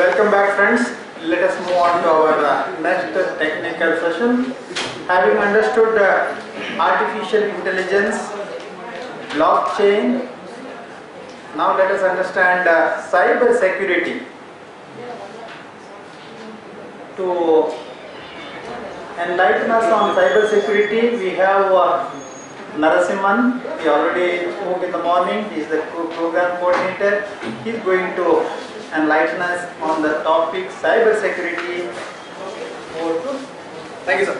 Welcome back, friends. Let us move on to our next technical session. Having understood artificial intelligence, blockchain, now let us understand cyber security. To enlighten us on cyber security, we have Narasimhan. He already spoke in the morning. He is the program coordinator. He is going to enlighten us on the topic cyber security. Thank you, sir.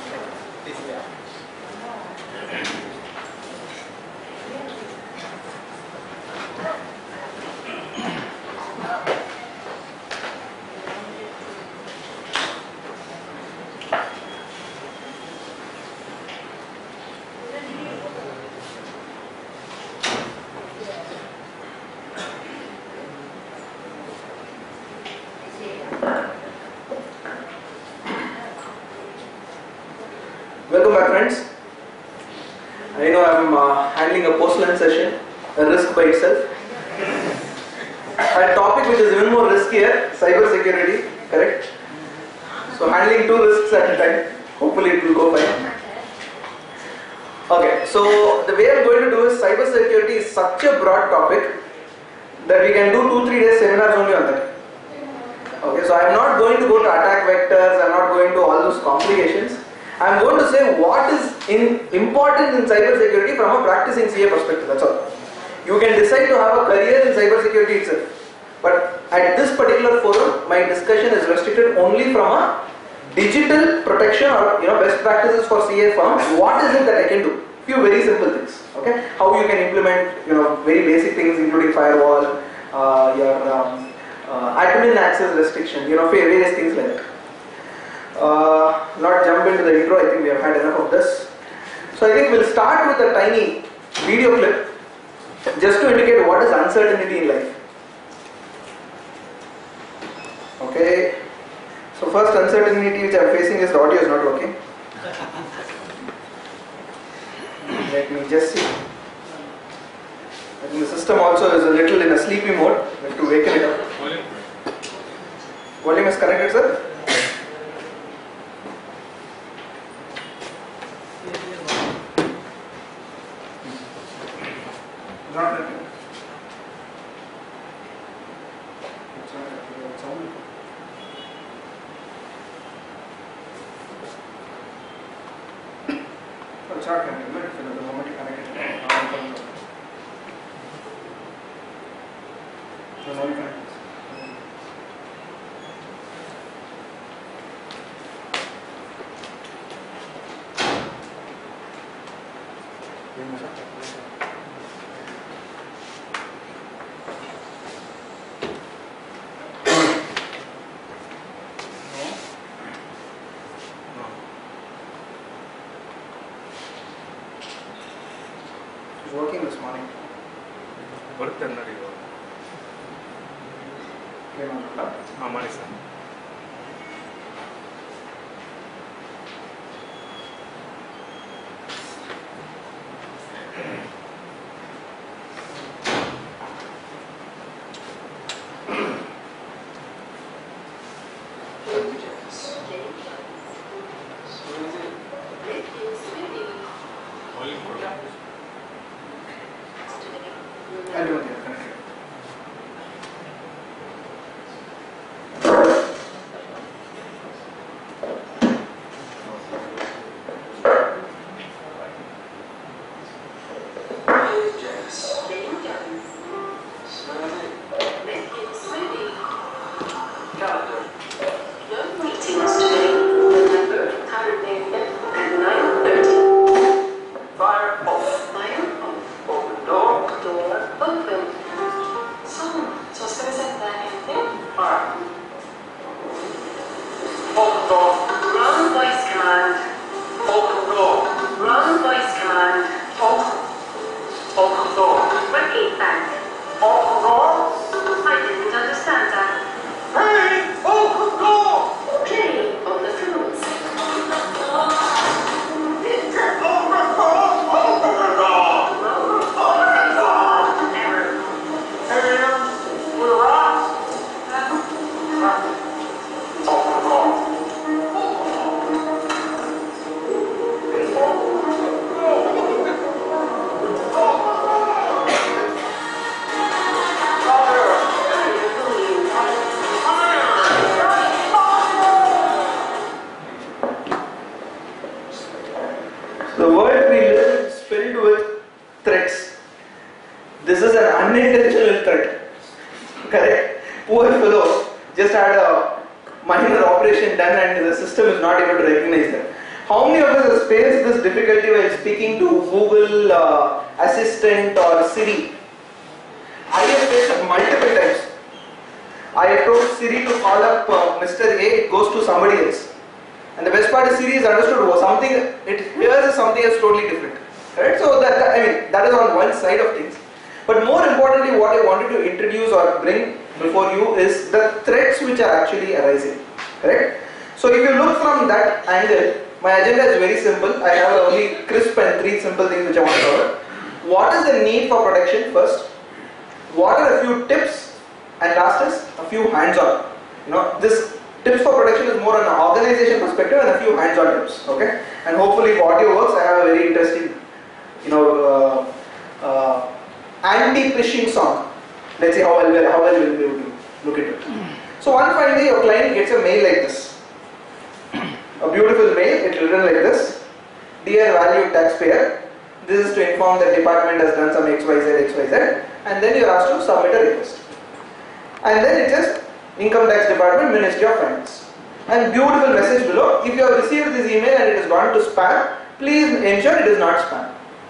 Welcome back, friends. I know I'm handling a post-lunch session, a risk by itself. A topic which is even more riskier, cyber security, correct? So handling two risks at a time, hopefully it will go fine. Okay, so the way I'm going to do is cyber security is such a broad topic that we can do 2-3 days seminars only on that. Okay, so I'm not going to go to attack vectors, I'm not going to all those complications. I'm going to say what is important in cyber security from a practicing CA perspective, that's all. You can decide to have a career in cyber security itself. But at this particular forum, my discussion is restricted only from a digital protection or best practices for CA firms. What is it that I can do? Few very simple things. Okay, how you can implement very basic things including firewall, your admin access restriction, various things like that. Not jump into the intro, I think we have had enough of this. So I think we'll start with a tiny video clip just to indicate what is uncertainty in life. Okay, so first uncertainty which I am facing is the audio is not working. Let me just see. I think the system also is a little in a sleepy mode. We have to waken it up. Volume is connected, sir? Not working. It's not connected. The moment you connect it, it's only connected. Working this morning. Money, sir. I'll do it here, connected. Repeat that. I didn't understand that. Hey! poor fellow just had a minor operation done and the system is not able to recognize that. How many of us have faced this difficulty while speaking to Google Assistant or Siri? I have faced it multiple times. I approached Siri to call up Mr. A, it goes to somebody else. And the best part is Siri is understood something, it hears something else totally different. Right? So that is on one side of things. But more importantly, what I wanted to introduce or bring before you is the threats which are actually arising. Correct? So if you look from that angle, my agenda is very simple. I have only crisp and 3 simple things which I want to cover. What is the need for protection first? What are a few tips? And last is a few hands-on. This tips for protection is more on an organization perspective and a few hands-on tips. Okay? And hopefully if audio works, I have a very interesting, anti-phishing song. Let's see how well we'll be able to look at it. So one fine day your client gets a mail like this. A beautiful mail, it's written like this. Dear valued taxpayer, this is to inform that department has done some XYZ, and then you are asked to submit a request. And then it says Income Tax Department, Ministry of Finance. And beautiful message below, if you have received this email and it has gone to spam, please ensure it is not spam.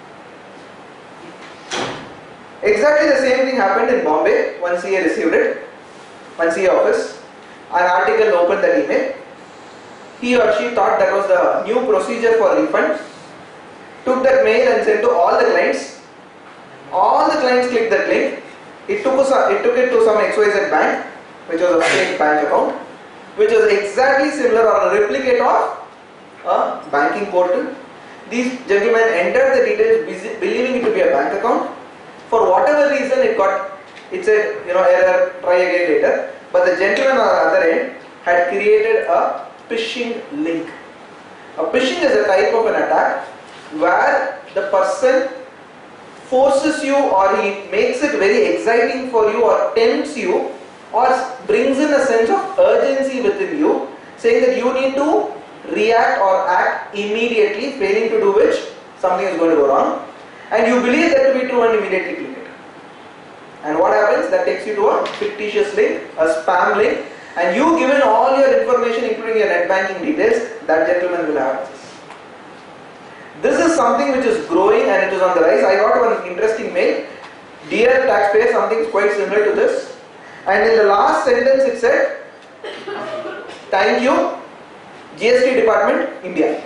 Exactly the same thing happened in Bombay. One CA received it, one CA office, an article opened that email. He or she thought that was the new procedure for refund, took that mail and sent to all the clients. All the clients clicked that link. It took it to some XYZ bank, which was a fake bank account, which was exactly similar or a replicate of a banking portal. These gentlemen entered the details believing it to be a bank account. For whatever reason it said error, try again later. But the gentleman on the other end had created a phishing link. A phishing is a type of an attack where the person forces you or he makes it very exciting for you or tempts you or brings in a sense of urgency within you, saying that you need to react or act immediately, failing to do which something is going to go wrong, and you believe that to be true and immediately click it. And what happens? That takes you to a fictitious link, a spam link, and you given all your information including your net banking details, that gentleman will have access. This is something which is growing and it is on the rise. I got one interesting mail. Dear taxpayer, something quite similar to this. And in the last sentence it said, thank you, GST Department, India.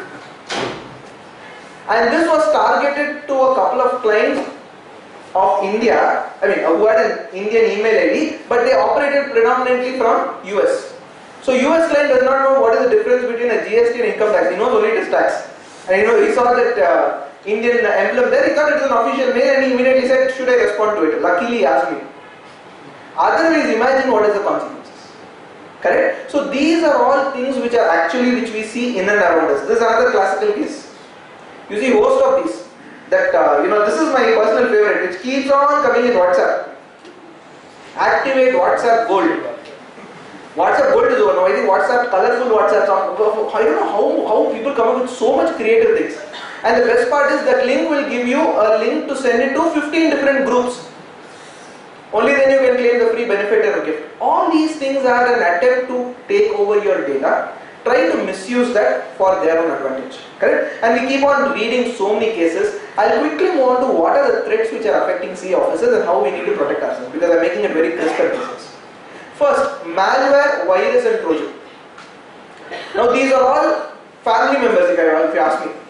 And this was targeted to a couple of clients of India, who had an Indian email ID, but they operated predominantly from US. So US client does not know what is the difference between a GST and income tax. He knows only it is tax. And he saw that Indian emblem there, he thought it was an official mail and he immediately said, should I respond to it? Luckily he asked me. Otherwise, imagine what is the consequences. Correct? So these are all things which we see in and around us. This is another classical case. You see host of these. That this is my personal favorite, which keeps on coming in WhatsApp. Activate WhatsApp Gold. WhatsApp Gold is over. I think WhatsApp, colorful WhatsApp. I don't know how people come up with so much creative things. And the best part is that link will give you a link to send it to 15 different groups. Only then you can claim the free benefit and gift. All these things are an attempt to take over your data, try to misuse that for their own advantage. Correct? And we keep on reading so many cases. I'll quickly move on to what are the threats which are affecting CA officers and how we need to protect ourselves, because I'm making it very crisp and precise. First, malware, virus and Trojan. Now these are all family members if you ask me.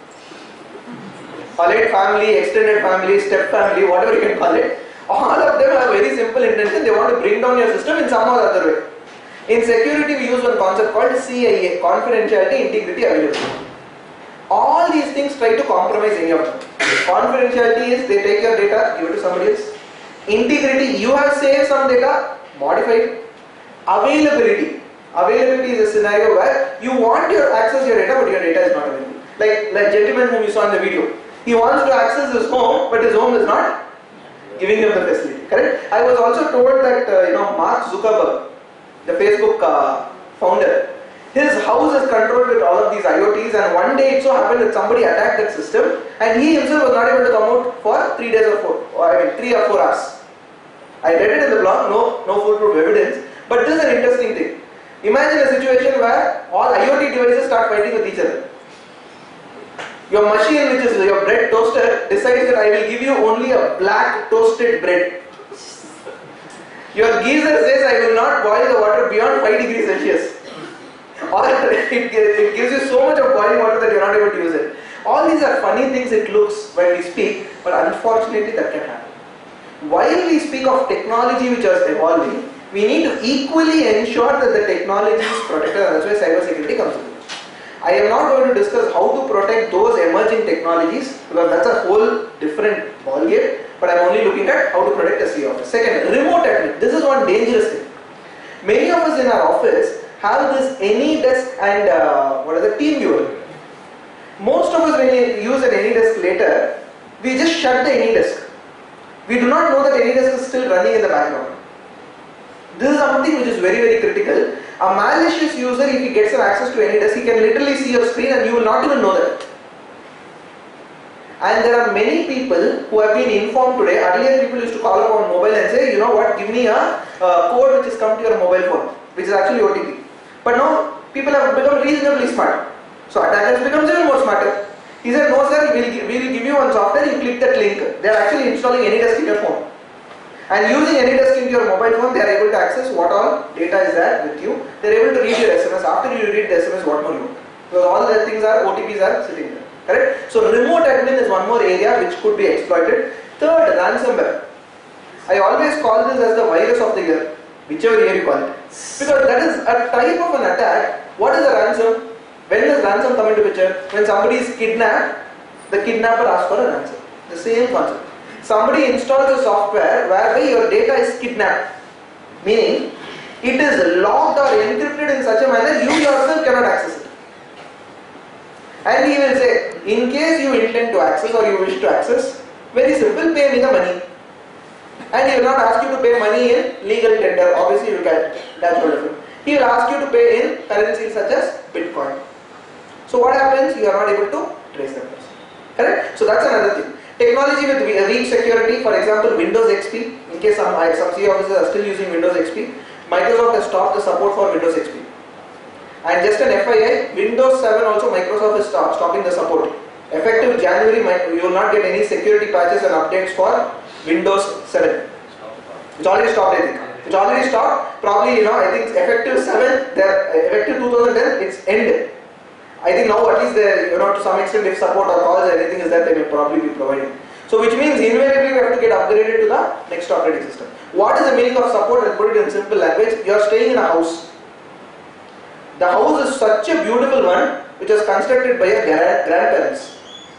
Allied family, extended family, step family, whatever you can call it. All of them have very simple intention. They want to bring down your system in some or other way. In security, we use one concept called CIA, confidentiality, integrity, availability. All these things try to compromise any of them. Confidentiality is they take your data, give it to somebody else. Integrity, you have saved some data, modify it. Availability is a scenario where you want to access your data, but your data is not available. Like gentleman whom you saw in the video. He wants to access his home, but his home is not giving him the facility. Correct? I was also told that Mark Zuckerberg, the Facebook founder, his house is controlled with all of these IoTs, and one day it so happened that somebody attacked that system and he himself was not able to come out for 3 days or 3 or 4 hours. I read it in the blog, no foolproof evidence, But this is an interesting thing. Imagine a situation where all IoT devices start fighting with each other. Your machine, which is your bread toaster, decides that I will give you only a black toasted bread. Your geyser says I will not boil the water beyond 5 degrees Celsius. Or it gives you so much of boiling water that you are not able to use it. All these are funny things it looks when we speak, but unfortunately that can happen. While we speak of technology which is evolving, we need to equally ensure that the technology is protected, and that's why cyber security comes into it. I am not going to discuss how to protect those emerging technologies because that's a whole different ballgame, but I am only looking at how to protect the C office. Second, remote admin. This is one dangerous thing. Many of us in our office have this AnyDesk and TeamViewer. Most of us, when we use an AnyDesk later, we just shut the AnyDesk. We do not know that AnyDesk is still running in the background. This is something which is very, very critical. A malicious user, if he gets an access to AnyDesk, he can literally see your screen and you will not even know that. And there are many people who have been informed today. Earlier people used to call up on mobile and say, you know what, give me a code which has come to your mobile phone, which is actually OTP. But now people have become reasonably smart. So attackers become even more smarter. He said, no sir, we will give you one software, you click that link. They are actually installing AnyDesk in your phone. And using AnyDesk in your mobile phone, they are able to access what all data is there with you. They are able to read your SMS. After you read the SMS, what more you want? Because all the things are, OTPs are sitting there. Correct? So remote admin is one more area which could be exploited. Third, ransomware. I always call this as the virus of the year, whichever year you call it. Because that is a type of an attack. What is a ransom? When does ransom come into picture? When somebody is kidnapped, the kidnapper asks for a ransom. The same concept. Somebody installs a software whereby your data is kidnapped. Meaning, it is locked or encrypted in such a manner you yourself cannot access it. And he will say, in case you intend to access or you wish to access, very simple, pay me the money. And he will not ask you to pay money in legal tender, obviously you can catch hold of it. He will ask you to pay in currencies such as Bitcoin. So what happens? You are not able to trace that person. Correct? So that's another thing. Technology with weak security, for example Windows XP, in case some CA officers are still using Windows XP, Microsoft has stopped the support for Windows XP. And just an FYI, Windows 7 also Microsoft is stopping the support. Effective January, you will not get any security patches and updates for Windows 7. It's already stopped, I think. It's already stopped. Probably, I think effective 7, effective 2010, it's ended. I think now at least to some extent if support or calls or anything is there, they may probably be providing. So which means invariably we have to get upgraded to the next operating system. What is the meaning of support? I'll put it in simple language. You are staying in a house. The house is such a beautiful one which was constructed by your grandparents.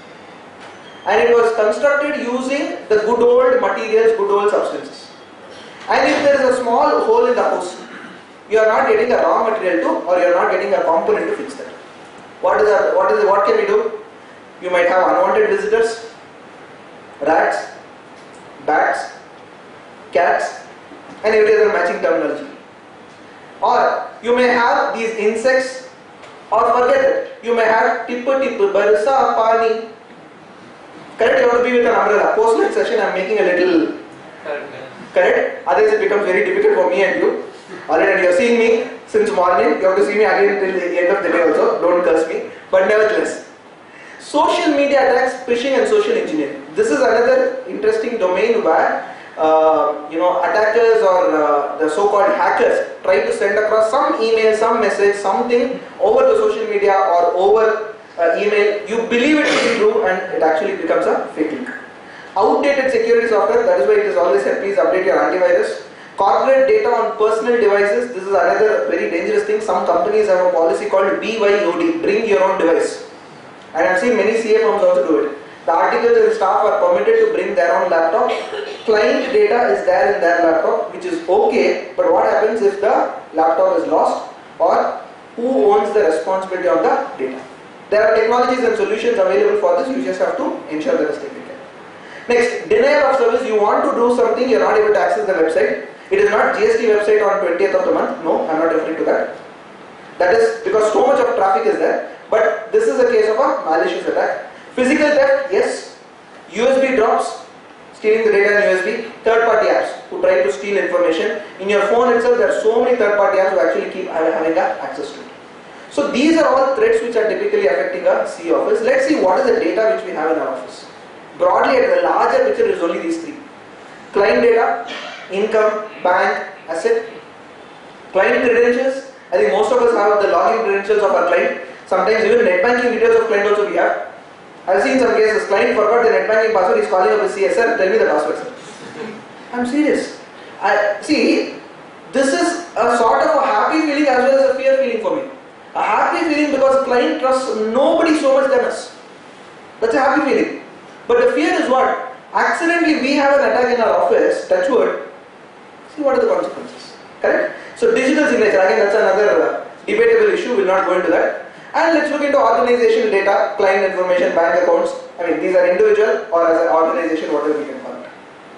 And it was constructed using the good old materials, good old substances. And if there is a small hole in the house, you are not getting a raw material to, or you are not getting a component to fix that. What can we do? You might have unwanted visitors, rats, bats, cats, and every other matching terminology. Or you may have these insects, or forget it, you may have tippu, barsa, pani. Correct? You have to be with an umbrella. Post-lunch session, I am making a little. Correct? Otherwise it becomes very difficult for me and you. Already you are seeing me since morning, you have to see me again till the end of the day also, don't curse me. But nevertheless, social media attacks, phishing and social engineering. This is another interesting domain where attackers or the so-called hackers try to send across some email, some message, something over the social media or over email. You believe it to be true and it actually becomes a fake link. Outdated security software, that is why it is always said please update your antivirus. Corporate data on personal devices, this is another very dangerous thing. Some companies have a policy called BYOD, bring your own device. And I have seen many CA firms also do it. The articles and staff are permitted to bring their own laptop. Client data is there in their laptop, which is okay, but what happens if the laptop is lost, or who owns the responsibility of the data? There are technologies and solutions available for this, you just have to ensure that it's taken care. Next, denial of service. You want to do something, you are not able to access the website. It is not GST website on 20th of the month. No, I am not referring to that. That is because so much of traffic is there. But this is a case of a malicious attack. Physical theft, yes. USB drops. stealing the data in USB, third-party apps who try to steal information. In your phone itself, there are so many third-party apps who actually keep having access to it. So these are all threats which are typically affecting a CA office. Let's see what is the data which we have in our office. Broadly, at the larger picture is only these three. Client data, income, bank, asset. Client credentials, I think most of us have the login credentials of our client. Sometimes even net banking details of client also we have. I've seen some cases, client forgot the net banking password, he's calling up the CSR, tell me the password, sir. I'm serious. See, this is a sort of a happy feeling as well as a fear feeling for me. A happy feeling because client trusts nobody so much than us. That's a happy feeling. But the fear is what? Accidentally we have an attack in our office, touch wood, see what are the consequences. Correct? So digital signature, again that's another debatable issue, we'll not go into that. And let's look into organizational data, client information, bank accounts. I mean these are individual or as an organization, whatever we can call it.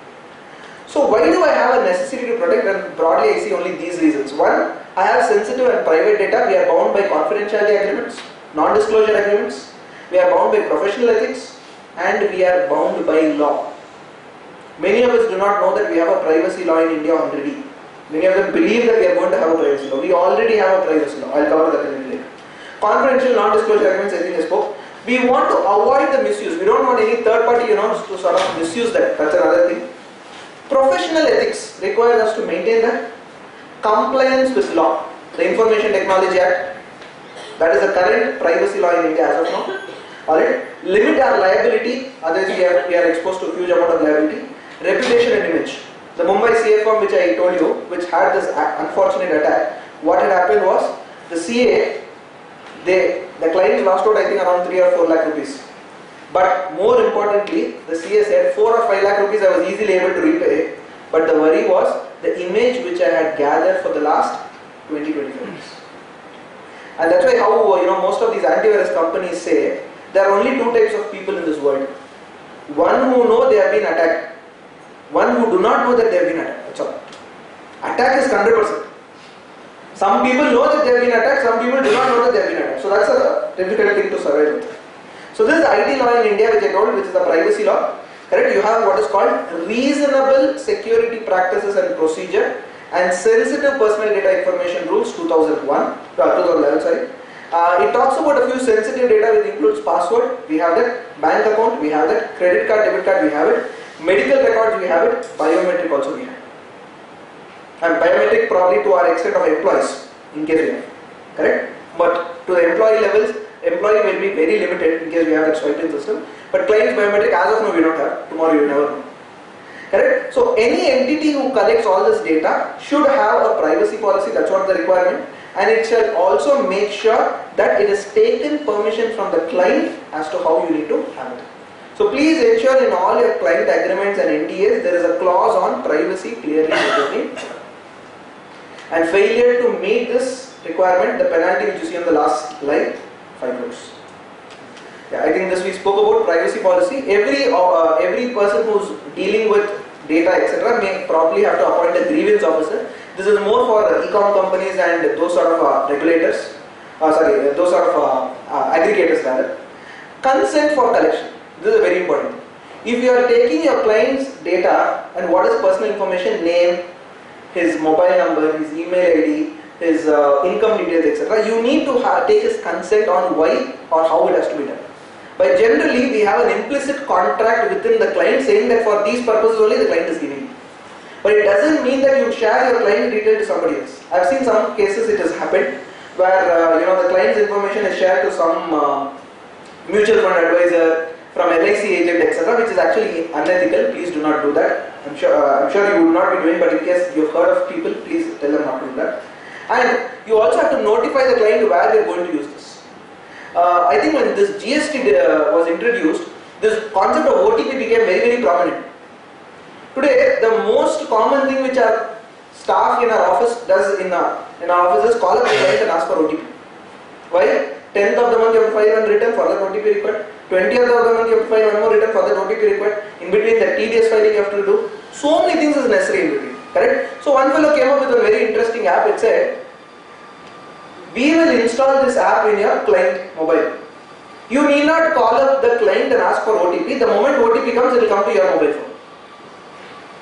So why do I have a necessity to protect? And broadly I see only these reasons. One, I have sensitive and private data. We are bound by confidentiality agreements, non-disclosure agreements. We are bound by professional ethics, and we are bound by law. Many of us do not know that we have a privacy law in India already. Many of them believe that we are going to have a privacy law. We already have a privacy law. I'll cover that in a minute later. Confidential non-disclosure agreements, I think I spoke. We want to avoid the misuse. We don't want any third party, to sort of misuse that. That's another thing. Professional ethics requires us to maintain that. Compliance with law. The Information Technology Act. That is the current privacy law in India as of now. Alright. Limit our liability. Otherwise we are exposed to a huge amount of liability. Reputation and image. The Mumbai CA firm which I told you, which had this unfortunate attack, what had happened was the CA, the client lost out I think around 3 or 4 lakh rupees. But more importantly, the CA said 4 or 5 lakh rupees I was easily able to repay. But the worry was the image which I had gathered for the last 20-25 years. And that's why how most of these antivirus companies say there are only 2 types of people in this world. One who know they have been attacked. One who do not know that they have been attacked. That's all. Attack is 100%. Some people know that they have been attacked, some people do not know that they have been attacked. So that's a difficult thing to survive with. So this is the IT law in India which I told, which is the privacy law. Correct? You have what is called reasonable security practices and procedure and sensitive personal data information rules 2011 sorry. It talks about a few sensitive data which includes password, we have that, bank account, we have that, credit card, debit card, we have it, medical records, we have it, biometric also we have. And biometric probably to our extent of employees in case we have. Correct? But to the employee levels, employee will be very limited in case we have that swiping system. But client's biometric as of now we don't have, tomorrow you never know. Correct? So any entity who collects all this data should have a privacy policy, that's what the requirement. And it shall also make sure that it is taken permission from the client as to how you need to have it. So please ensure in all your client agreements and NDAs there is a clause on privacy clearly determined. And failure to meet this requirement, the penalty which you see on the last slide, 5 crores. Yeah, I think this we spoke about privacy policy. Every person who's dealing with data etc. may probably have to appoint a grievance officer. This is more for e-com companies and those sort of regulators, those sort of aggregators rather. Consent for collection. This is very important. If you are taking your client's data and what is personal information, name, his mobile number, his email ID, his income details etc. You need to take his consent on why or how it has to be done. But generally we have an implicit contract within the client saying that for these purposes only the client is giving you. But it doesn't mean that you share your client detail to somebody else. I've seen some cases it has happened where the client's information is shared to some mutual fund advisor, from LIC agent etc., which is actually unethical. Please do not do that. I'm sure you would not be doing, but in case you've heard of people, please tell them not to do that. And you also have to notify the client where they're going to use this. I think when this GST was introduced, this concept of OTP became very, very prominent. Today, the most common thing which our staff in our office does in our office is call up the client and ask for OTP. Why? 10th of the month you have to file one return for that OTP required. 20th of the month you have to file one more return for that OTP required. In between the TDS filing you have to do. So many things is necessary in between. Correct? So one fellow came up with a very interesting app. It said, we will install this app in your client mobile. You need not call up the client and ask for OTP. The moment OTP comes, it will come to your mobile phone.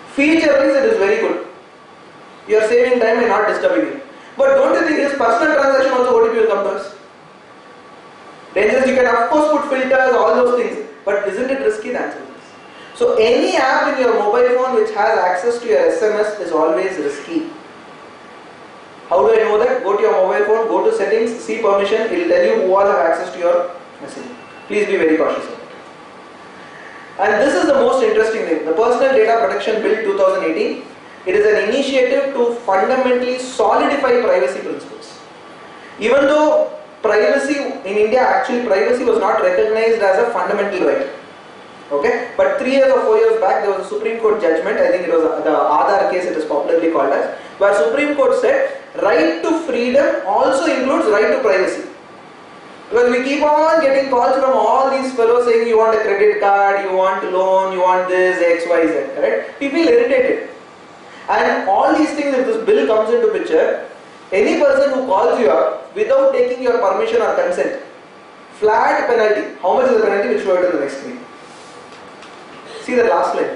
Feature-wise, it is very good. You are saving time and not disturbing you. But don't you think his personal transaction also OTP will come to us? Dangerous, you can of course put filters, all those things. But isn't it risky? The answer is yes. So any app in your mobile phone which has access to your SMS is always risky. How do I know that? Go to your mobile phone, go to settings, see permission, it will tell you who all have access to your message. Please be very cautious of it. And this is the most interesting thing. The Personal Data Protection Bill 2018. It is an initiative to fundamentally solidify privacy principles. Even though privacy in India, actually privacy was not recognized as a fundamental right. Okay, but 3 years or 4 years back there was a Supreme Court judgment, I think it was the Aadhaar case it is popularly called as, where Supreme Court said right to freedom also includes right to privacy. Because we keep on getting calls from all these fellows saying you want a credit card, you want a loan, you want this, X, Y, Z, correct? We feel irritated. And all these things, if this bill comes into picture, any person who calls you up without taking your permission or consent, flat penalty. How much is the penalty? We'll show it in the next screen. See the last line.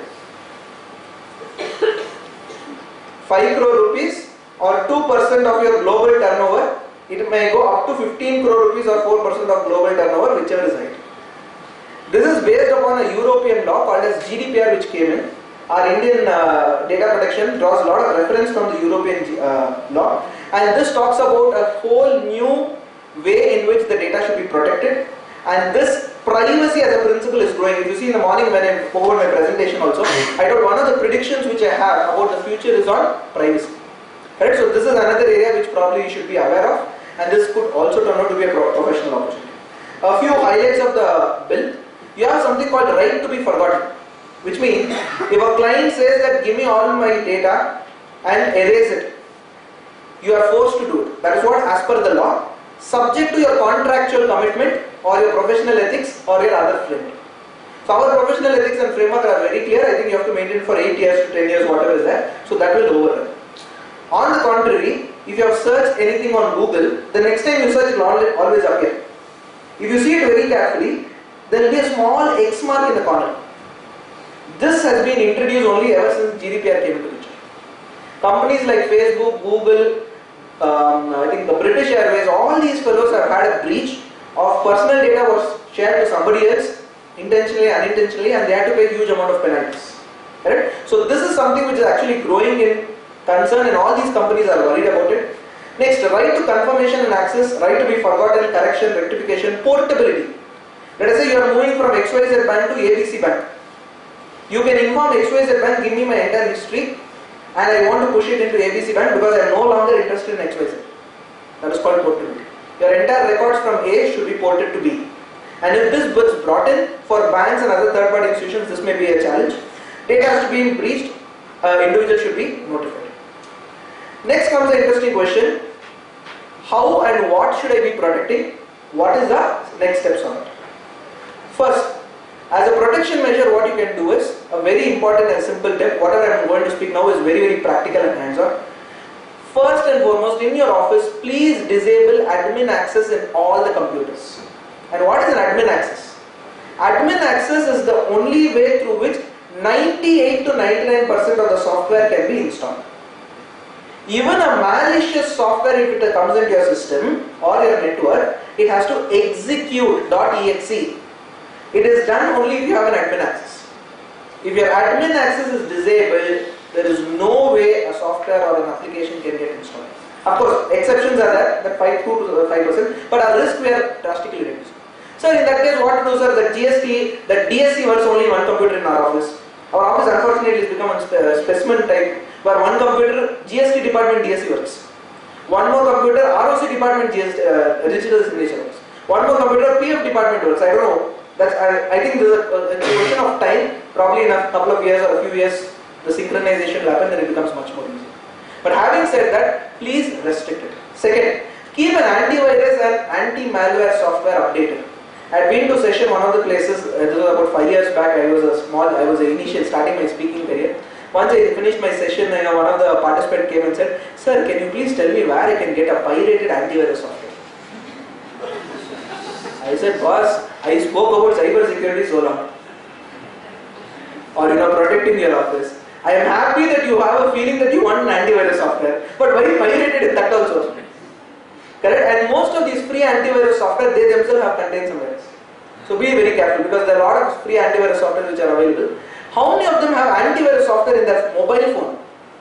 5 crore rupees or 2% of your global turnover. It may go up to 15 crore rupees or 4% of global turnover, whichever is right. This is based upon a European law called as GDPR which came in. Our Indian data protection draws a lot of reference from the European law, and this talks about a whole new way in which the data should be protected, and this privacy as a principle is growing. If you see in the morning when I over my presentation also, I told one of the predictions which I have about the future is on privacy. Right? So this is another area which probably you should be aware of, and this could also turn out to be a professional opportunity. A few highlights of the bill. You have something called right to be forgotten. Which means, if a client says that give me all my data and erase it, you are forced to do it. That is what as per the law, subject to your contractual commitment or your professional ethics or your other framework. So our professional ethics and framework are very clear. I think you have to maintain for 8 years to 10 years, whatever is there. So that will overrun. On the contrary, if you have searched anything on Google, the next time you search it will always appear. If you see it very carefully, there will be a small X mark in the corner. This has been introduced only ever since GDPR came into picture. Companies like Facebook, Google, I think the British Airways, all these fellows have had a breach of personal data was shared to somebody else, intentionally, unintentionally, and they had to pay a huge amount of penalties. Right? So this is something which is actually growing in concern, and all these companies are worried about it. Next, right to confirmation and access, right to be forgotten, correction, rectification, portability. Let us say you are moving from XYZ bank to ABC bank. You can inform XYZ bank, give me my entire history, and I want to push it into ABC bank because I am no longer interested in XYZ. That is called portability. Your entire records from A should be ported to B. And if this was brought in for banks and other third-party institutions, this may be a challenge. Data has to be breached, individual should be notified. Next comes the interesting question. How and what should I be protecting? What is the next steps on it? First, as a protection measure, what you can do is a very important and simple tip. Whatever I am going to speak now is very, very practical and hands-on. First and foremost, in your office, please disable admin access in all the computers. And what is an admin access? Admin access is the only way through which 98 to 99% of the software can be installed. Even a malicious software, if it comes into your system or your network, it has to execute .exe. It is done only if you have an admin access. If your admin access is disabled, there is no way a software or an application can get installed. Of course, exceptions are there, that 2 to 5%, but our risk we are drastically reduced. So in that case, what to do, sir? The DSC works only in one computer in our office. Our office unfortunately has become a specimen type where one computer GST department DSC works. One more computer ROC department digital signature works. One more computer PF department works. I don't know. I think this is a question of time. Probably in a couple of years or a few years, the synchronization will happen, then it becomes much more easy. But having said that, please restrict it. Second, keep an antivirus and anti-malware software updated. I had been to session one of the places. This was about 5 years back. I was initial starting my speaking career. Once I finished my session, one of the participants came and said, "Sir, can you please tell me where I can get a pirated antivirus software?" I said, "Boss, I spoke about cyber security so long, or protecting your office. I am happy that you have a feeling that you want an antivirus software, but why pirated it that also? Correct? And most of these free antivirus software, they themselves have contained some errors. So be very careful, because there are a lot of free antivirus software which are available. How many of them have antivirus software in their mobile phone?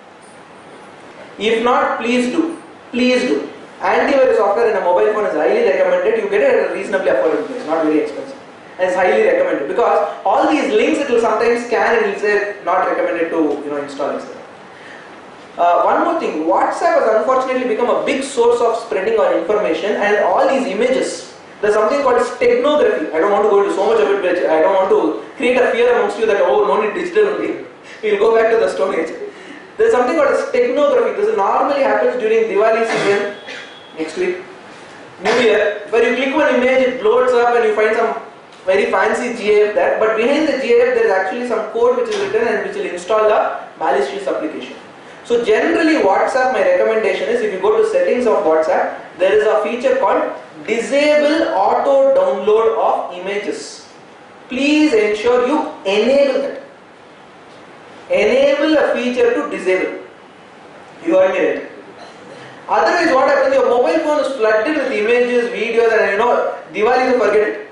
If not, please do. Please do. Antivirus software in a mobile phone is highly recommended. You get it at a reasonably affordable price, not very expensive. And it's highly recommended, because all these links it will sometimes scan and it will say not recommended to install, etc. One more thing, WhatsApp has unfortunately become a big source of spreading our information, and all these images. There's something called steganography. I don't want to go into so much of it, but I don't want to create a fear amongst you that, oh, no need digital only. We'll go back to the Stone Age. There's something called steganography. This normally happens during Diwali season, next week, New Year, where you click one image, it blows up and you find some very fancy GIF there, but behind the GIF there is actually some code which is written and which will install a malicious application. So generally WhatsApp, my recommendation is, if you go to settings of WhatsApp, there is a feature called disable auto download of images. Please ensure you enable that. Enable a feature to disable. You heard me right. Otherwise what happens, your mobile phone is flooded with images, videos, and Diwali you forget it.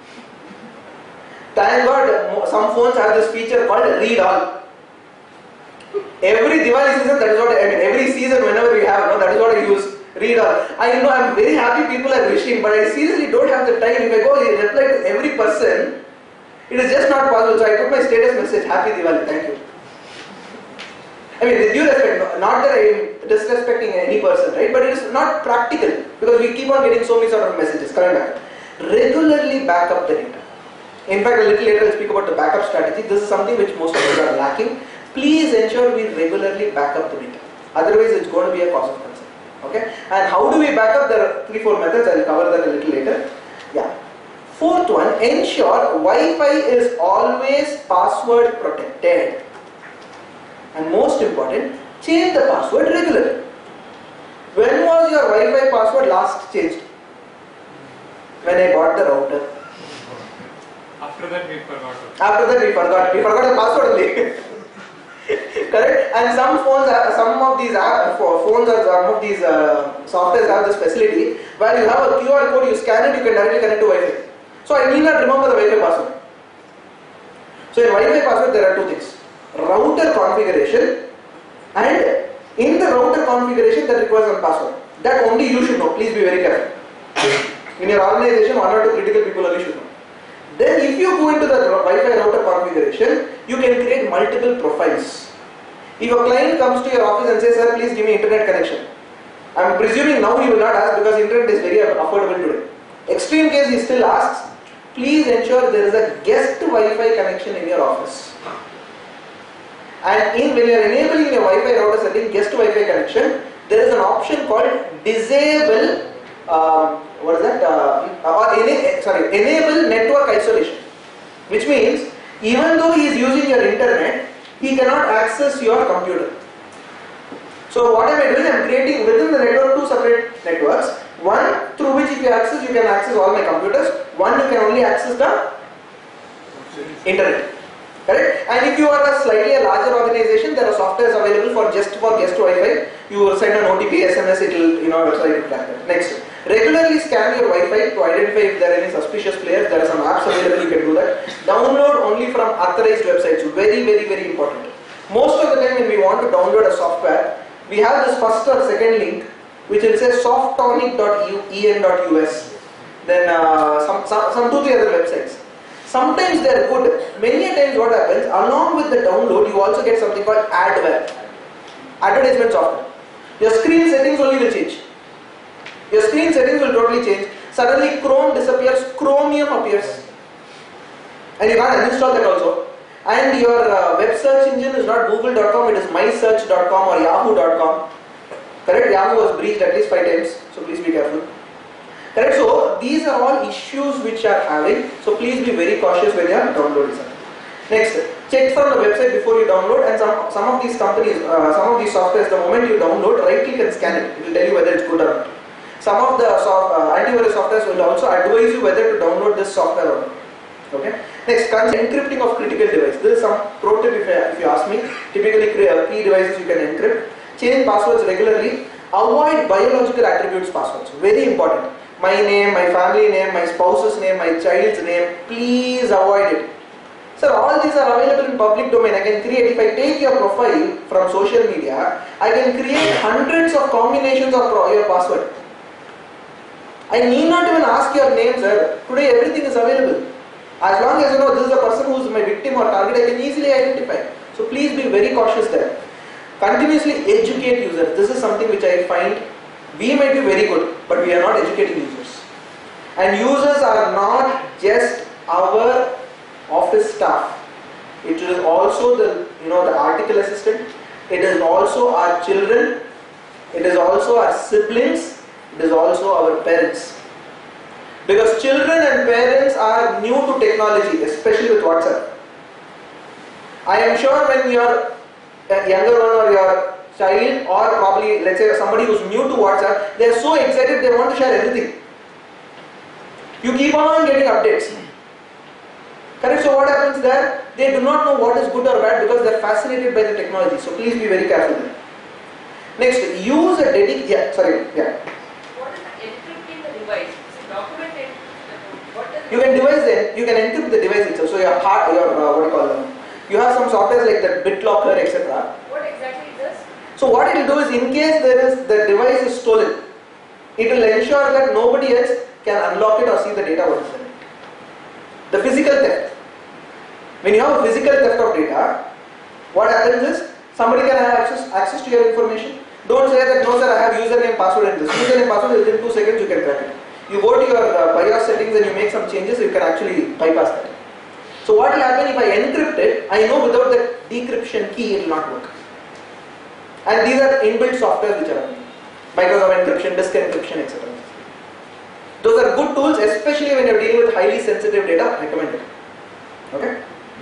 Thank God some phones have this feature called read all. Every Diwali season, that is what I mean, every season whenever we have, that is what I use, read all. I know I'm very happy people are wishing, but I seriously don't have the time. If I go and reply to every person, it is just not possible. So I put my status message, happy Diwali, thank you. I mean, with due respect, not that I am disrespecting any person, right? But it is not practical, because we keep on getting so many sort of messages coming back. Regularly back up the data. In fact, a little later I'll speak about the backup strategy. This is something which most of us are lacking. Please ensure we regularly back up the data. Otherwise, it's going to be a cause of concern. Okay? And how do we back up? There are 3-4 methods. I'll cover that a little later. Yeah. Fourth one, ensure Wi-Fi is always password protected. And most important, change the password regularly. When was your Wi-Fi password last changed? When I bought the router. After that we forgot. After that we forgot. We forgot the password only. Correct? And some phones have, some of these phones or some of these softwares have this facility where you have a QR code, you scan it, you can directly connect to Wi-Fi. So I need not remember the Wi-Fi password. So in Wi-Fi password there are two things. Router configuration, and in the router configuration that requires a password. That only you should know. Please be very careful. In your organization, 1 or 2 critical people only should know. Then if you go into the Wi-Fi router configuration, you can create multiple profiles. If a client comes to your office and says, sir, please give me internet connection. I am presuming now he will not ask, because internet is very affordable today. Extreme case he still asks, please ensure there is a guest Wi-Fi connection in your office. And when you are enabling your Wi-Fi router setting guest Wi-Fi connection, there is an option called disable enable network isolation, which means even though he is using your internet, he cannot access your computer. So what am I doing? I am creating within the network 2 separate networks. One through which if you can access all my computers. One you can only access the internet. Correct? And if you are a slightly larger organization, there are softwares available for guest Wi-Fi. You send an OTP, SMS, it will try to track that. Next, regularly scan your Wi-Fi to identify if there are any suspicious players. There are some apps available, you can do that. Download only from authorized websites. Very, very, very important. Most of the time when we want to download a software, we have this first or second link which will say softonic.en.us. Then some 2-3 other websites. Sometimes they are good. Many a times what happens, along with the download, you also get something called adware. Advertisement software. Your screen settings only will change. Your screen settings will totally change. Suddenly Chrome disappears, Chromium appears. And you can't uninstall that also. And your web search engine is not google.com, it is mysearch.com or yahoo.com. Correct? Yahoo was breached at least 5 times, so please be careful. Correct? So these are all issues which are having, so please be very cautious when you are downloading something. Next, check from the website before you download, and some of these companies, some of these softwares, the moment you download, right click and scan it. It will tell you whether it's good or not. Some of the antivirus softwares will also advise you whether to download this software or not. Okay? Next, encrypting of critical device. This is some pro tip if you ask me. Typically, key devices you can encrypt. Change passwords regularly. Avoid biological attributes passwords. Very important. My name, my family name, my spouse's name, my child's name. Please avoid it. Sir, all these are available in public domain. I can create, if I take your profile from social media, I can create hundreds of combinations of your password. I need not even ask your name, sir. Today everything is available. As long as you know this is a person who is my victim or target, I can easily identify. So please be very cautious there. Continuously educate users. This is something which I find we might be very good, but we are not educating users. And users are not just our office staff. It is also the the article assistant. It is also our children. It is also our siblings. It is also our parents. Because children and parents are new to technology, especially with WhatsApp. I am sure when you are a younger one or your child, or probably let's say somebody who's new to WhatsApp, they are so excited they want to share everything. You keep on getting updates. Correct? So what happens there? They do not know what is good or bad because they are fascinated by the technology. So please be very careful there. Next, use a dedicated. What is encrypting the device? Is it documented? You can encrypt the device itself. So your what do you call them? You have some software like the BitLocker, etc. What exactly is this? So what it will do is, in case the device is stolen, it will ensure that nobody else can unlock it or see the data what is in it. The physical theft. When you have a physical theft of data, what happens is somebody can have access to your information. Don't say that no sir, I have username password in this. Username password within 2 seconds you can crack it. You go to your BIOS settings and you make some changes, you can actually bypass that. So what will happen if I encrypt it? I know without the decryption key it will not work. And these are inbuilt software which are available. Microsoft encryption, disk encryption, etc. Those are good tools, especially when you are dealing with highly sensitive data. Recommended. Okay.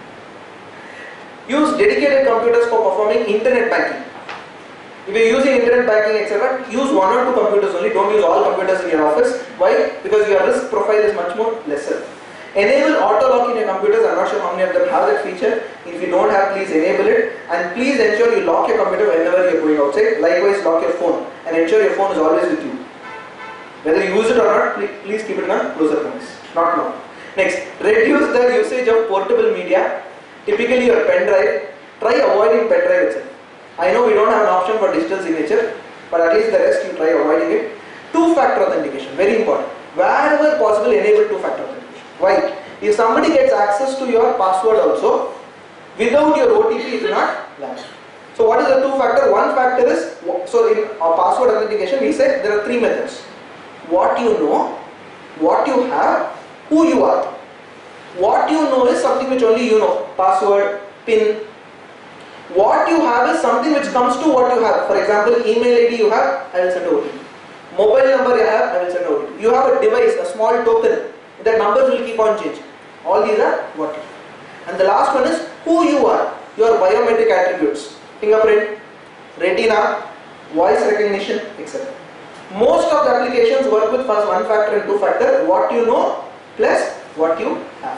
Use dedicated computers for performing internet banking. If you are using internet banking, etc., use 1 or 2 computers only. Don't use all computers in your office. Why? Because your risk profile is much more lesser. Enable auto lock in your computers. I'm not sure how many of them have that feature. If you don't have, please enable it. And please ensure you lock your computer whenever you're going outside. Likewise, lock your phone and ensure your phone is always with you. Whether you use it or not, please keep it in a closer place. Not now. Next, reduce the usage of portable media. Typically your pen drive. Try avoiding pen drive itself. I know we don't have an option for digital signature, but at least the rest you try avoiding it. 2-factor authentication, very important. Wherever possible, enable 2-factor authentication. Why? If somebody gets access to your password also, without your OTP it will not last. So what is the 2-factor? 1 factor is, so in our password authentication we say there are 3 methods. What you know, what you have, who you are. What you know is something which only you know. Password, PIN. What you have is something which comes to what you have. For example, email ID you have, I will send OTP. Mobile number you have, I will send OTP. You have a device, a small token. The numbers will keep on changing. All these are what you have. And the last one is who you are. Your biometric attributes. Fingerprint, retina, voice recognition, etc. Most of the applications work with first 1-factor and 2-factor. What you know plus what you have.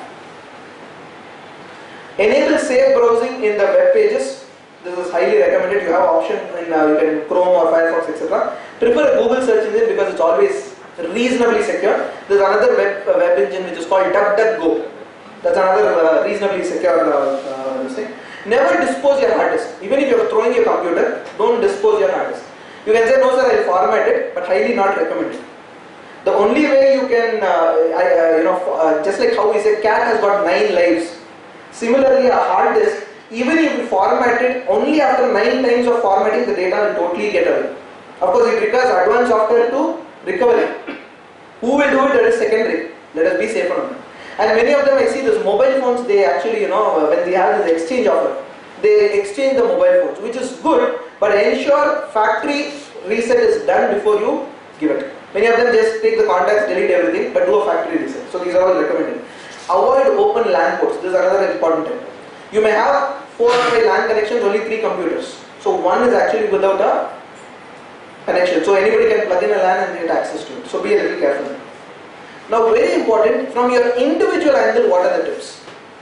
Enable safe browsing in the web pages. This is highly recommended. You have option in you can Chrome or Firefox, etc. Prefer a Google search engine because it's always reasonably secure. There is another web engine which is called DuckDuckGo. That's another reasonably secure thing. Never dispose your hard disk. Even if you are throwing your computer, don't dispose your hard disk. You can say no sir, I will format it, but highly not recommended. The only way you can, just like how we say cat has got 9 lives. Similarly, a hard disk, even if you format it, only after 9 times of formatting the data will totally get away. Of course, it requires advanced software to recover it. Who will do it? That is secondary. Let us be safe on that. And many of them I see those mobile phones, they actually, when they have this exchange offer, they exchange the mobile phones, which is good, but ensure factory reset is done before you give it. Many of them just take the contacts, delete everything, but do a factory reset. So these are all recommended. Avoid open LAN ports. This is another important tip. You may have 4 or 5 LAN connections, only 3 computers. So one is actually without a connection. So anybody can plug in a LAN and get access to it. So be a little careful. Now very important, from your individual angle, what are the tips?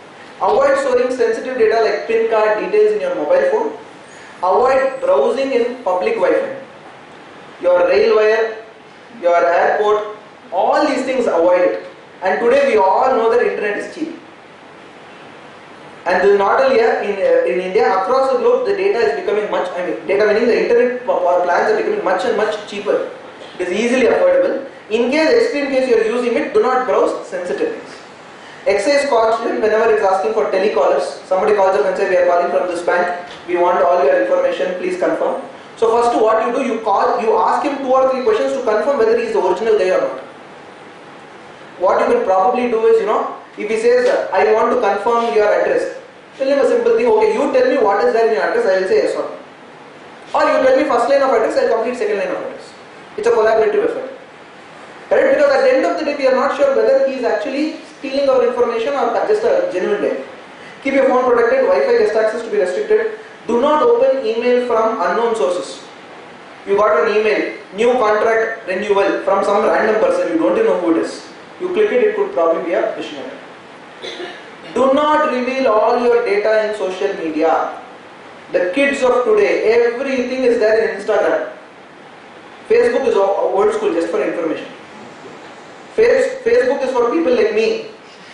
Avoid storing sensitive data like PIN card details in your mobile phone. Avoid browsing in public Wi-Fi. Your rail wire, your airport, all these things avoid it. And today we all know that internet is cheap. And this is not only here, in India, across the globe the data is becoming much, data meaning the internet plans are becoming much and much cheaper. It is easily affordable. In extreme case you are using it, do not browse sensitive things. Excise caution whenever it's asking for telecallers. Somebody calls up and says, we are calling from this bank, we want all your information, please confirm. So first what you do, you ask him 2 or 3 questions to confirm whether he is the original guy or not. What you can probably do is, if he says, I want to confirm your address, tell him a simple thing, okay, you tell me what is there in your address, I will say yes or no. Or you tell me first line of address, I will complete second line of address. It's a collaborative effort. Correct? Because at the end of the day, we are not sure whether he is actually stealing our information or just a genuine guy. Keep your phone protected, Wi-Fi guest access to be restricted. Do not open email from unknown sources. You got an email, new contract renewal from some random person, you don't even know who it is. You click it, it could probably be a phishing attack. Do not reveal all your data in social media. The kids of today, everything is there in Instagram. Facebook is old school, just for information. Facebook is for people like me.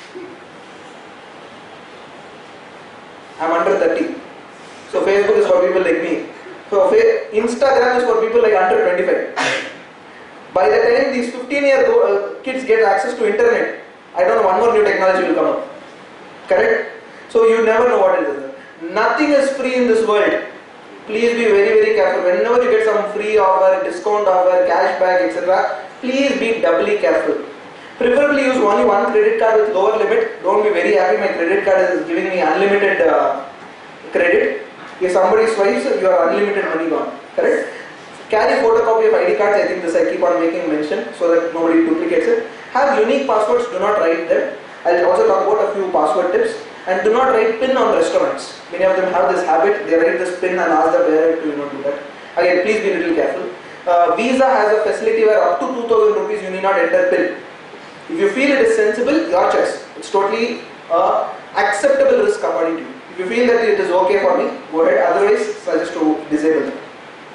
I'm under 30. So Facebook is for people like me. So Instagram is for people like under 25. By the time these 15-year kids get access to internet, I don't know, one more new technology will come up. Correct? So you never know what it is. Nothing is free in this world. Please be very, very careful. Whenever you get some free offer, discount offer, cashback, etc., please be doubly careful. Preferably use only one credit card with lower limit. Don't be very happy my credit card is giving me unlimited credit. If somebody swipes, you are unlimited money gone. Correct? Carry photocopy of ID cards. I think this I keep on making mention so that nobody duplicates it. Have unique passwords. Do not write them. I'll also talk about a few password tips. And do not write PIN on restaurants. Many of them have this habit. They write this PIN and ask the waiter to do that. Again, please be a little careful. Visa has a facility where up to 2,000 rupees you need not enter PIN. If you feel it is sensible, your choice. It's totally acceptable risk according to you. If you feel that it is okay for me, go ahead. Otherwise, suggest to disable it.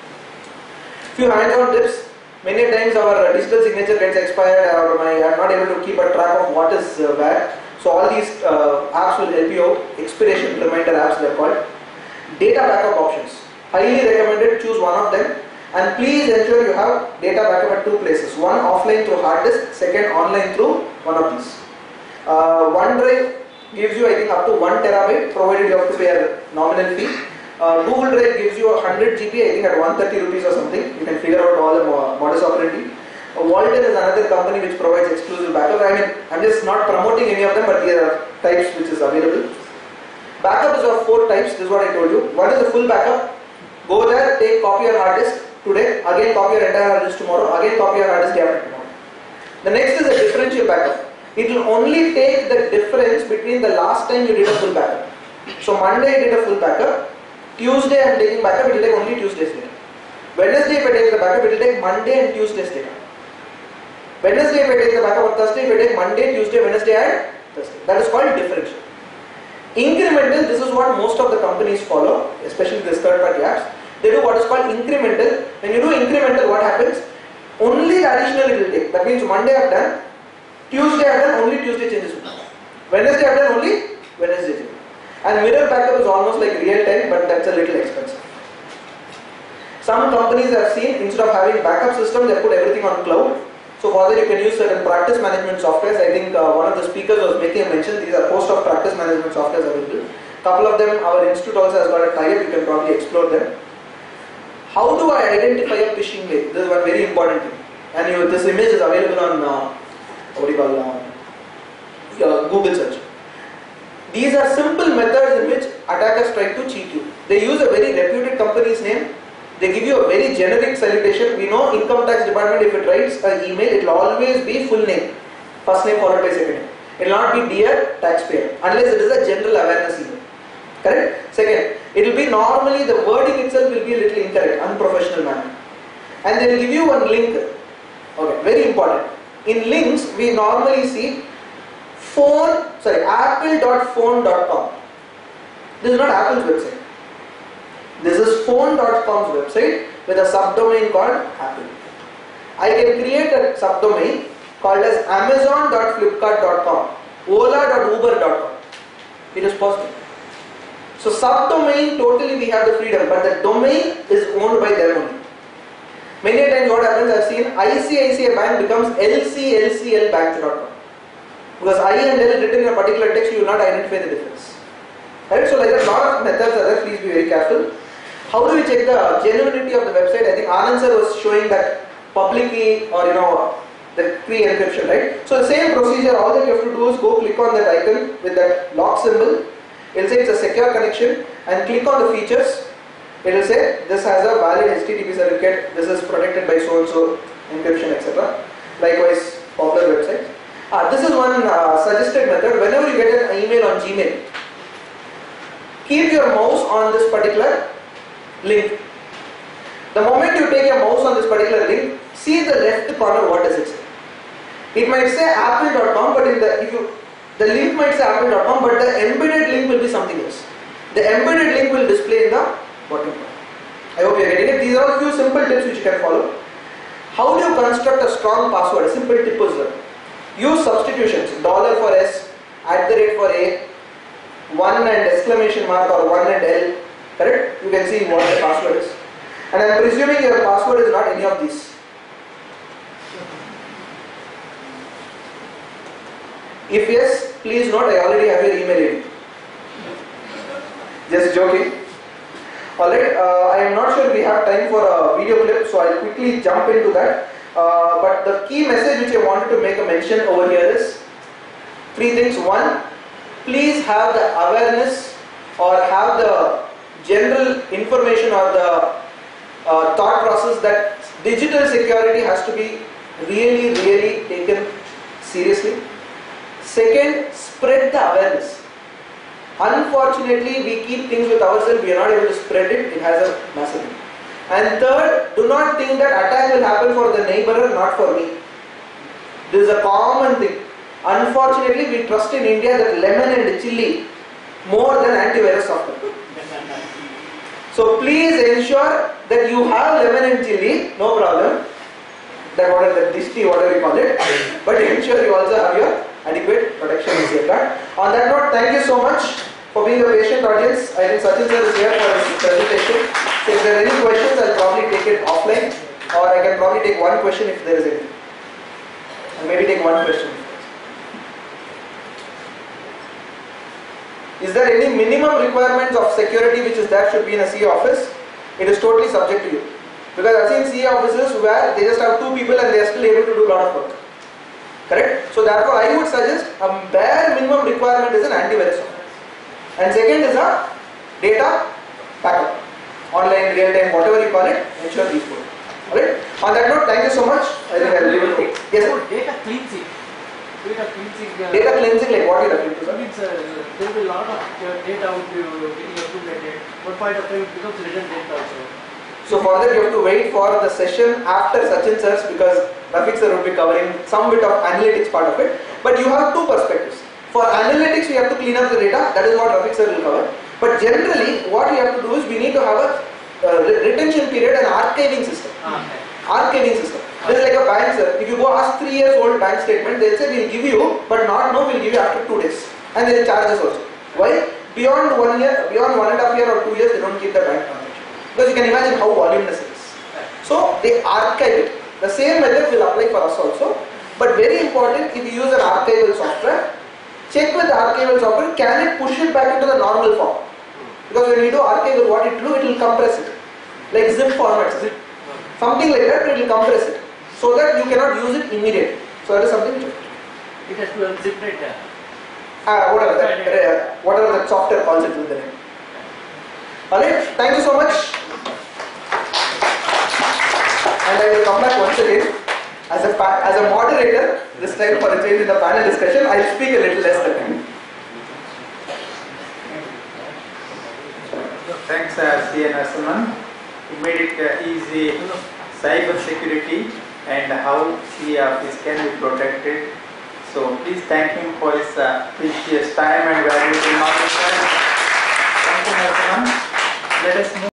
Few hands-on tips. Many times our digital signature gets expired or I am not able to keep a track of what is where. So all these apps will help you out. Expiration reminder apps they are called. Data backup options. Highly recommended, choose one of them. And please ensure you have data backup at 2 places. One offline through hard disk, second online through one of these. OneDrive gives you I think up to 1 terabyte provided you have to pay a nominal fee. Google Drive gives you 100 GB I think at 130 rupees or something. You can figure out all the modus operandi. Walton is another company which provides exclusive backup. I mean, I'm just not promoting any of them, but there are types which is available. Backup is of 4 types. This is what I told you. One is a full backup. Go there, take copy your hard disk today, again copy your entire hard disk tomorrow, again copy your hard disk day after tomorrow. The next is a differential backup. It will only take the difference between the last time you did a full backup. So Monday I did a full backup. Tuesday I am taking backup. It will take only Tuesday's data. Wednesday if I take the backup, it will take Monday and Tuesday's data. Wednesday if I take the backup, or Thursday if I take Monday, Tuesday, Wednesday and Thursday. That is called differential. Incremental, this is what most of the companies follow, especially this third-party apps. They do what is called incremental. When you do incremental, what happens? Only the additional it will take. That means Monday I have done, Tuesday I have done, only Tuesday changes will come. Wednesday I have done, only Wednesday changes. And mirror backup is almost like real time, but that's a little expensive. Some companies I've seen, instead of having backup systems, they put everything on cloud. So for that you can use certain practice management softwares. I think one of the speakers was making a mention, these are host of practice management softwares available. Couple of them, our institute also has got a tie-up, you can probably explore them. How do I identify a phishing mail? This is one very important thing. And this image is available on Google search. These are simple methods in which attackers try to cheat you. They use a very reputed company's name. They give you a very generic salutation. We know income tax department, if it writes an email, it will always be full name. First name followed by second name. It will not be dear taxpayer unless it is a general awareness email. Correct? Second, it will be normally the wording itself will be a little incorrect, unprofessional manner. And they will give you one link. Okay, very important. In links, we normally see apple.phone.com. This is not Apple's website. This is phone.com's website with a subdomain called Apple. I can create a subdomain called as amazon.flipkart.com, ola.uber.com. It is possible. So subdomain, totally we have the freedom, but the domain is owned by them only. Many times what happens, I have seen ICICI Bank becomes lclclbank.com. Because I and L written in a particular text, you will not identify the difference. Right? So like that, a lot of methods are there, please be very careful. How do we check the genuinity of the website? I think Anand sir was showing that publicly, or the pre-encryption, right? So the same procedure, all that you have to do is go click on that icon with that lock symbol. It will say it's a secure connection, and click on the features. It will say this has a valid HTTP certificate, this is protected by so and so encryption, etc. Likewise, popular websites. This is one suggested method. Whenever you get an email on Gmail, keep your mouse on this particular link. The moment you take your mouse on this particular link, see the left corner, what does it say? It might say apple.com, but the link might say apple.com, but the embedded link will be something else. The embedded link will display in the bottom corner. I hope you are getting it. These are a few simple tips which you can follow. How do you construct a strong password? A simple tip is there. Use substitutions, dollar for S, @ for A, 1 and exclamation mark or 1 and L, correct? You can see what the password is. And I am presuming your password is not any of these. If yes, please note I already have your email ID. Just joking. Alright, I am not sure we have time for a video clip, so I'll quickly jump into that. But the key message which I wanted to make a mention over here is 3 things. 1, please have the awareness or have the general information or the thought process that digital security has to be really taken seriously. Second, spread the awareness. Unfortunately, we keep things with ourselves, we are not able to spread it, it has a massive impact. And third, do not think that attack will happen for the neighbor, not for me. This is a common thing. Unfortunately, we trust in India that lemon and chili more than antivirus software. So please ensure that you have lemon and chili, no problem. That whatever the dishti, whatever you call it, but ensure you also have your adequate protection and safeguard. On that note, thank you so much for being a patient audience. I think Sachin sir is here for his presentation. So if there are any questions, I'll probably take it offline, or I can probably take one question if there is any. I'll maybe take one question. Is there any minimum requirements of security which is there should be in a CA office? It is totally subject to you. Because I've seen CA offices where they just have 2 people and they are still able to do a lot of work. Correct? So therefore I would suggest a bare minimum requirement is an antivirus software. And second is a data backup. Online, real time, whatever you call it, ensure these both. Alright? On that note, thank you so much. I think I'll leave it. Yes, sir? Data cleansing. Data cleansing. Data cleansing, like what you are referring to, sir? Means there will be a lot of data would be getting accumulated. One point of time it becomes redundant also. So for that you have to wait for the session after Sachin sir's, because Rafiq sir will be covering some bit of analytics part of it. But you have 2 perspectives. For analytics we have to clean up the data, that is what Rafiq sir will cover. But generally what we have to do is we need to have a retention period and archiving system. Archiving system. This is like a bank, sir. If you go ask 3 years old bank statement, they'll say we'll give you, but not now, we'll give you after 2 days. And they'll charge us also. Why? Beyond 1 year, beyond 1.5 years or 2 years, they don't keep the bank transaction. Because you can imagine how voluminous it is. So they archive it. The same method will apply for us also. But very important, if you use an archival software, check with the archival software, can it push it back into the normal form? Because when you do archival, what it will do, it will compress it. Like zip formats. Something like that, it will compress it. So that you cannot use it immediately. So that is something which it has to unzip it. whatever that software calls it with the name. Alright, thank you so much. And I will come back once again as a moderator, this time for a change in the panel discussion. I will speak a little less than. Thanks, C.N. Narasimhan. You made it easy. Cyber security and how CA office can be protected. So please thank him for his precious time and valuable knowledge. Thank you, Narasimhan. Let us move.